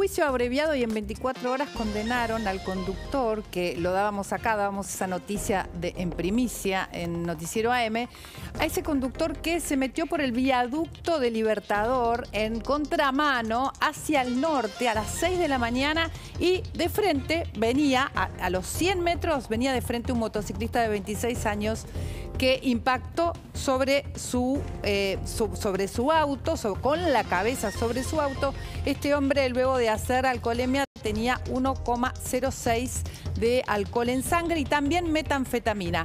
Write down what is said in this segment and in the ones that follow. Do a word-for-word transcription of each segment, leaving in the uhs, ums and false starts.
juicio abreviado y en veinticuatro horas condenaron al conductor, que lo dábamos acá, dábamos esa noticia de, en primicia en Noticiero A M, a ese conductor que se metió por el viaducto de Libertador en contramano hacia el norte a las seis de la mañana y de frente venía, a, a los cien metros, venía de frente un motociclista de veintiséis años que impactó sobre su, eh, su, sobre su auto, so, con la cabeza sobre su auto. Este hombre, luego de hacer alcoholemia, tenía uno coma cero seis de alcohol en sangre y también metanfetamina.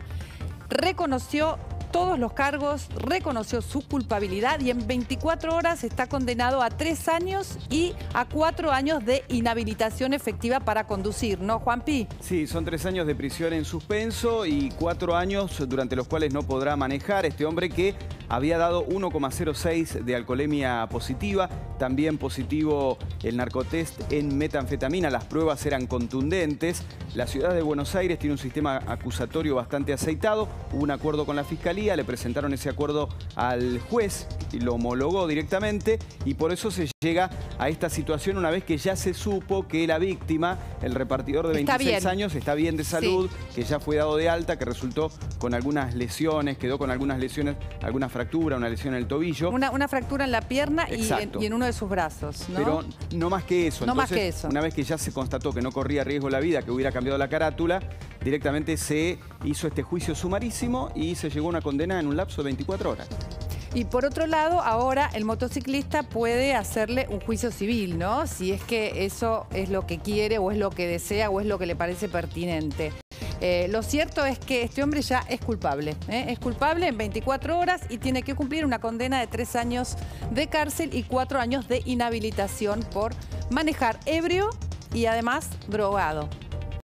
Reconoció todos los cargos, reconoció su culpabilidad y en veinticuatro horas está condenado a tres años y a cuatro años de inhabilitación efectiva para conducir, ¿no, Juanpi? Sí, son tres años de prisión en suspenso y cuatro años durante los cuales no podrá manejar. Este hombre que había dado uno coma cero seis de alcoholemia positiva, también positivo el narcotest en metanfetamina. Las pruebas eran contundentes. La ciudad de Buenos Aires tiene un sistema acusatorio bastante aceitado. Hubo un acuerdo con la Fiscalía, le presentaron ese acuerdo al juez y lo homologó directamente y por eso se llega a esta situación una vez que ya se supo que la víctima, el repartidor de veintiséis años, está bien de salud, sí, que ya fue dado de alta, que resultó con algunas lesiones, quedó con algunas lesiones, alguna fractura, una lesión en el tobillo. Una, una fractura en la pierna y en, y en uno de sus brazos, ¿no? Pero no más que eso. No Entonces, más que eso. Una vez que ya se constató que no corría riesgo la vida, que hubiera cambiado la carátula, directamente se hizo este juicio sumarísimo y se llegó a una condena en un lapso de veinticuatro horas. Y por otro lado, ahora el motociclista puede hacerle un juicio civil, ¿no? Si es que eso es lo que quiere o es lo que desea o es lo que le parece pertinente. Eh, lo cierto es que este hombre ya es culpable, ¿eh? Es culpable en veinticuatro horas y tiene que cumplir una condena de tres años de cárcel y cuatro años de inhabilitación por manejar ebrio y además drogado.